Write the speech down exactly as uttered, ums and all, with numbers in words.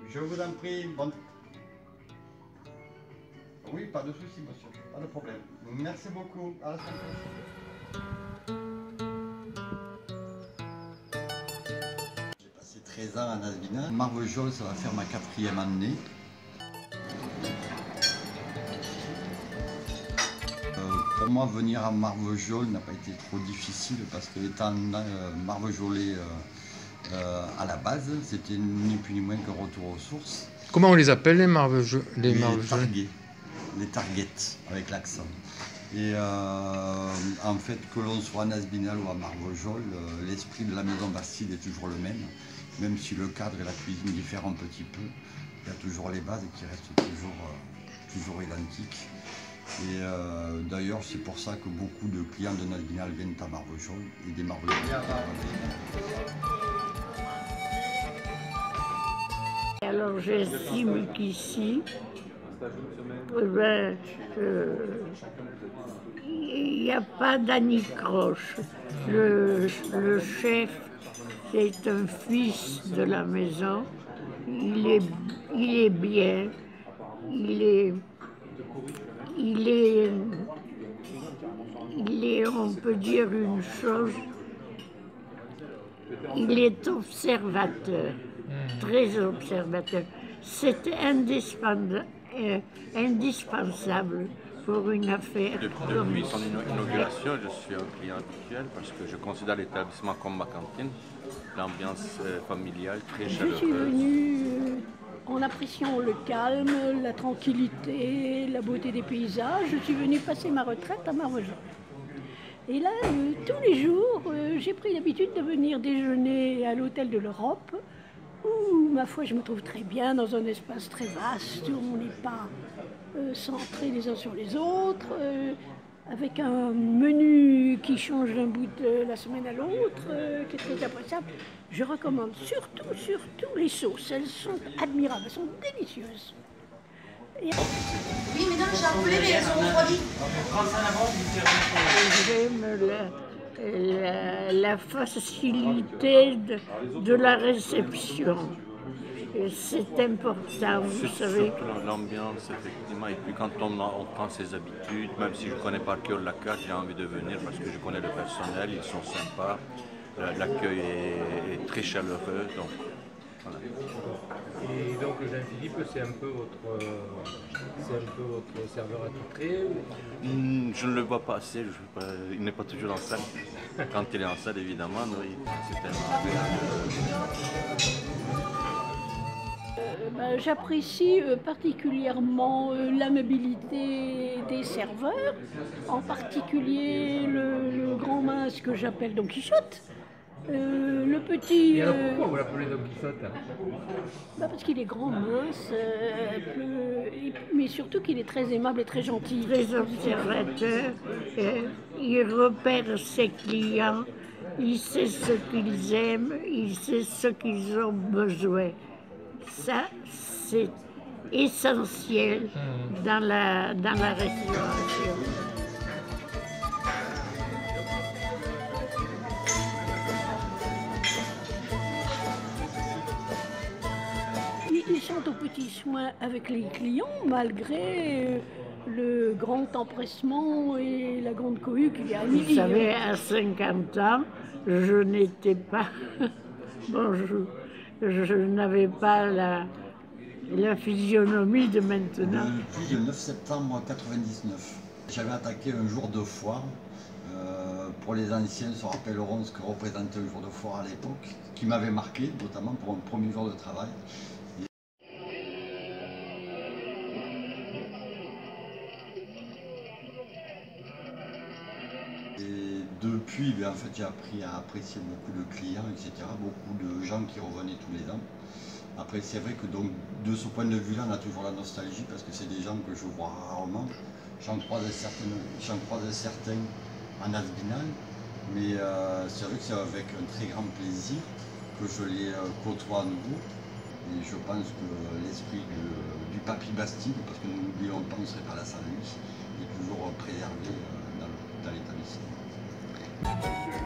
Je vous en prie. Bon... Oui, pas de souci, monsieur. Pas de problème. Merci beaucoup. À la semaine prochaine. J'ai passé treize ans à Nasbinal. Marvejols, ça va faire ma quatrième année. Euh, pour moi, venir à Marvejols n'a pas été trop difficile parce que étant euh, marvejolais euh, euh, à la base, c'était ni plus ni moins qu'un retour aux sources. Comment on les appelle les marvejolais? Les, les marvejolais targuets, les targets avec l'accent. Et euh, en fait, que l'on soit à Nasbinal ou à Marvejols, euh, l'esprit de la maison Bastide est toujours le même, même si le cadre et la cuisine diffèrent un petit peu. Il y a toujours les bases qui restent toujours, euh, toujours identiques. Et euh, d'ailleurs, c'est pour ça que beaucoup de clients de Nasbinal viennent à Marvejols et des Marvejols. Alors j'estime qu'ici, ben, euh, il n'y a pas d'anicroche. Le, le chef, c'est un fils de la maison. Il est, il est bien. Il est, il est, il est, on peut dire une chose, il est observateur. Très observateur. C'est indispensable, euh, indispensable pour une affaire. Depuis, depuis son inauguration, je suis un client habituel parce que je considère l'établissement comme ma cantine. L'ambiance euh, familiale très chaleureuse. Je suis venue euh, en appréciant le calme, la tranquillité, la beauté des paysages. Je suis venue passer ma retraite à Marvejols. Et là, euh, tous les jours, euh, j'ai pris l'habitude de venir déjeuner à l'hôtel de l'Europe, où, ma foi, je me trouve très bien dans un espace très vaste, où on n'est pas euh, centrés les uns sur les autres, euh, avec un menu qui change d'un bout de la semaine à l'autre, euh, qui est très appréciable. Je recommande surtout, surtout les sauces. Elles sont admirables, elles sont délicieuses. Et... Oui, mesdames, j'ai appelé, mais elles sont refroidies. J'aime la, la, la facilité de, de la réception. C'est important, vous savez. Surtout l'ambiance, effectivement. Et puis quand on, on prend ses habitudes, même si je connais par cœur la carte, j'ai envie de venir parce que je connais le personnel, ils sont sympas. L'accueil est, est très chaleureux. Donc, voilà. Et donc Jean-Philippe, c'est un peu votre, c'est un peu votre serveur attitré ou... mmh, Je ne le vois pas assez, je, euh, il n'est pas toujours en salle. Quand il est en salle, évidemment, oui, c'est tellement agréable. Euh, ben, j'apprécie euh, particulièrement euh, l'amabilité des serveurs, en particulier le, le grand mince que j'appelle Don Quichotte. Euh, le petit... Et alors euh, pourquoi vous l'appelez Don Quichotte? bah parce qu'il est grand, mince, euh, peu, et, mais surtout qu'il est très aimable et très gentil. Très observateur, euh, il repère ses clients, il sait ce qu'ils aiment, il sait ce qu'ils ont besoin. Ça, c'est essentiel dans la, dans la restauration. Ils sont aux petits soins avec les clients, malgré le grand empressement et la grande cohue qu'il y a à midi. Vous savez, à cinquante ans, je n'étais pas... Bon, je, je n'avais pas la, la physionomie de maintenant. Depuis le neuf septembre mille neuf cent quatre-vingt-dix-neuf, j'avais attaqué un jour de foire. Euh, pour les anciens, se rappelleront ce que représentait le jour de foire à l'époque, qui m'avait marqué, notamment pour un premier jour de travail. Et depuis, ben, en fait, j'ai appris à apprécier beaucoup de clients, et cetera, beaucoup de gens qui revenaient tous les ans. Après, c'est vrai que donc, de ce point de vue-là, on a toujours la nostalgie parce que c'est des gens que je vois rarement. J'en croise certains, j'en croise certains en Nasbinal, mais euh, c'est vrai que c'est avec un très grand plaisir que je les euh, côtoie à nouveau. Et je pense que l'esprit du Papy Bastide, parce que nous n'oublions pas, on ne serait pas là sans lui, est toujours préservé euh, dans, dans l'établissement.